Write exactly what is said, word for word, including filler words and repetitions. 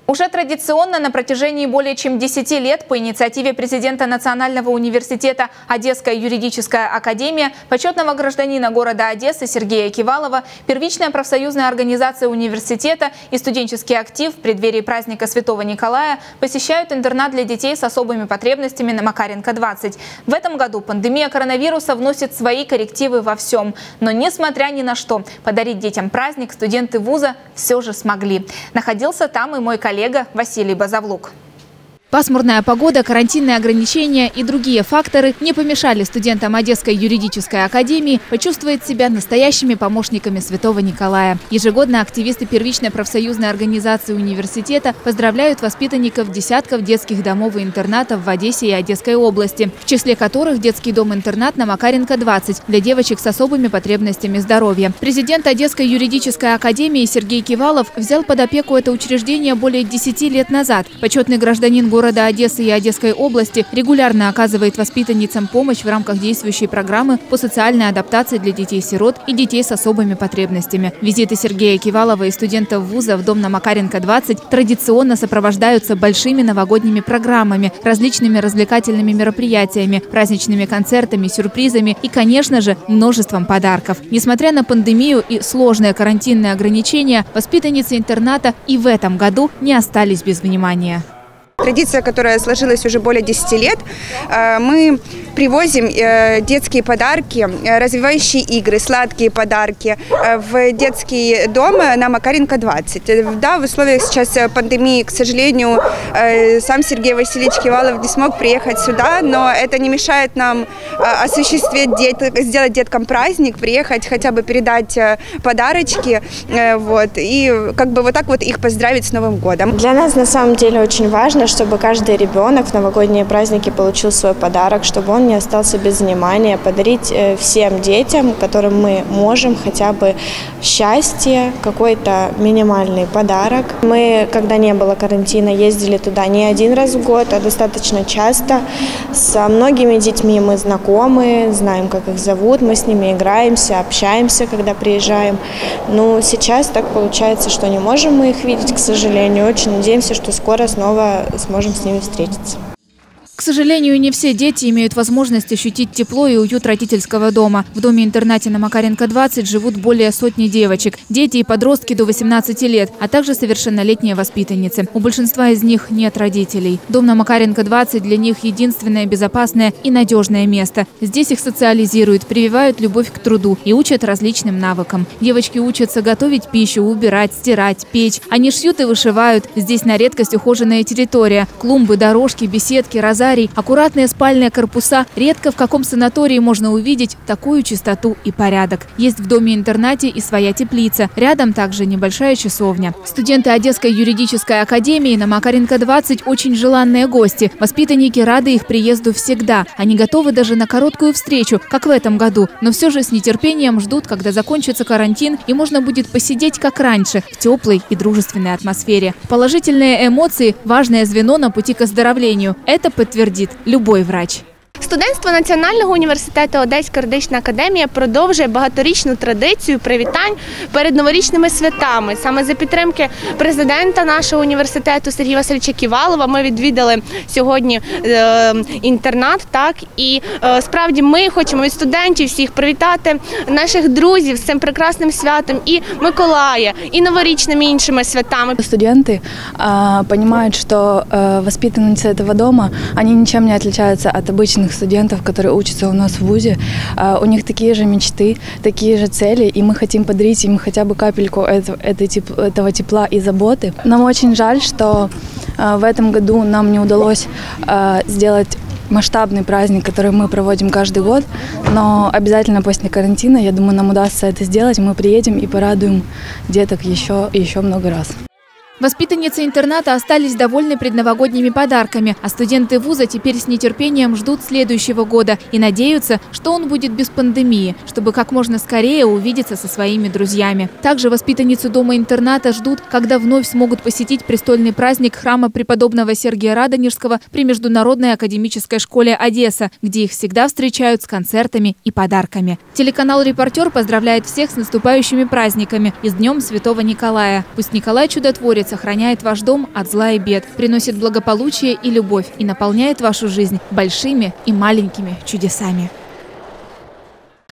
Уже традиционно на протяжении более чем десяти лет по инициативе президента Национального университета Одесская юридическая академия, почетного гражданина города Одессы Сергея Кивалова, первичная профсоюзная организация университета и студенческий актив в преддверии праздника Святого Николая посещают интернат для детей с особыми потребностями на Макаренко двадцать. В этом году пандемия коронавируса вносит свои коррективы во всем. Но несмотря ни на что, подарить детям праздник студенты вуза все же смогли. Находился там и мой коллега. Коллега Василий Базовлук. Пасмурная погода, карантинные ограничения и другие факторы не помешали студентам Одесской юридической академии почувствовать себя настоящими помощниками Святого Николая. Ежегодно активисты первичной профсоюзной организации университета поздравляют воспитанников десятков детских домов и интернатов в Одессе и Одесской области, в числе которых детский дом-интернат на Макаренко двадцать для девочек с особыми потребностями здоровья. Президент Одесской юридической академии Сергей Кивалов взял под опеку это учреждение более десяти лет назад. Почетный гражданин города города Одессы и Одесской области регулярно оказывает воспитанницам помощь в рамках действующей программы по социальной адаптации для детей-сирот и детей с особыми потребностями. Визиты Сергея Кивалова и студентов вуза в дом на Макаренко двадцать традиционно сопровождаются большими новогодними программами, различными развлекательными мероприятиями, праздничными концертами, сюрпризами и, конечно же, множеством подарков. Несмотря на пандемию и сложные карантинные ограничения, воспитанницы интерната и в этом году не остались без внимания. Традиция, которая сложилась уже более десяти лет, мы привозим детские подарки, развивающие игры, сладкие подарки в детский дом на Макаренко двадцать. Да, в условиях сейчас пандемии, к сожалению, сам Сергей Васильевич Кивалов не смог приехать сюда, но это не мешает нам осуществить, сделать деткам праздник, приехать, хотя бы передать подарочки, вот, и как бы вот так вот их поздравить с Новым годом. Для нас на самом деле очень важно, чтобы каждый ребенок в новогодние праздники получил свой подарок, чтобы он не остался без внимания, подарить всем детям, которым мы можем, хотя бы счастье, какой-то минимальный подарок. Мы, когда не было карантина, ездили туда не один раз в год, а достаточно часто. Со многими детьми мы знакомы, знаем, как их зовут, мы с ними играемся, общаемся, когда приезжаем. Но сейчас так получается, что не можем мы их видеть, к сожалению. Очень надеемся, что скоро снова сможем с ними встретиться. К сожалению, не все дети имеют возможность ощутить тепло и уют родительского дома. В доме-интернате на Макаренко двадцать живут более сотни девочек, дети и подростки до восемнадцати лет, а также совершеннолетние воспитанницы. У большинства из них нет родителей. Дом на Макаренко двадцать для них единственное безопасное и надежное место. Здесь их социализируют, прививают любовь к труду и учат различным навыкам. Девочки учатся готовить пищу, убирать, стирать, печь. Они шьют и вышивают. Здесь на редкость ухоженная территория. Клумбы, дорожки, беседки, розарии. Аккуратные спальные корпуса. Редко в каком санатории можно увидеть такую чистоту и порядок. Есть в доме-интернате и своя теплица. Рядом также небольшая часовня. Студенты Одесской юридической академии на Макаренко двадцать очень желанные гости. Воспитанники рады их приезду всегда. Они готовы даже на короткую встречу, как в этом году. Но все же с нетерпением ждут, когда закончится карантин и можно будет посидеть как раньше, в теплой и дружественной атмосфере. Положительные эмоции – важное звено на пути к оздоровлению. Это подтверждает любой врач. Студентство Національного університету Одеська юридична академія продовжує багаторічну традицію привітань перед новорічними святами. Саме за підтримки президента нашого університету Сергія Васильовича Ківалова ми відвідали сьогодні е, інтернат. Так, і е, справді ми хочемо від студентів всіх привітати наших друзів з цим прекрасним святом і Миколая, і новорічними іншими святами. Студенты э, понимают, что э, воспитанницы этого дома, они ничем не отличаются от обычных студентов, которые учатся у нас в вузе. У них такие же мечты, такие же цели, и мы хотим подарить им хотя бы капельку этого тепла и заботы. Нам очень жаль, что в этом году нам не удалось сделать масштабный праздник, который мы проводим каждый год, но обязательно после карантина, я думаю, нам удастся это сделать. Мы приедем и порадуем деток еще и еще много раз. Воспитанницы интерната остались довольны предновогодними подарками, а студенты вуза теперь с нетерпением ждут следующего года и надеются, что он будет без пандемии, чтобы как можно скорее увидеться со своими друзьями. Также воспитанницы дома-интерната ждут, когда вновь смогут посетить престольный праздник храма преподобного Сергия Радонежского при Международной академической школе Одесса, где их всегда встречают с концертами и подарками. Телеканал «Репортер» поздравляет всех с наступающими праздниками и с Днем Святого Николая. Пусть Николай Чудотворец готовит, сохраняет ваш дом от зла и бед, приносит благополучие и любовь и наполняет вашу жизнь большими и маленькими чудесами.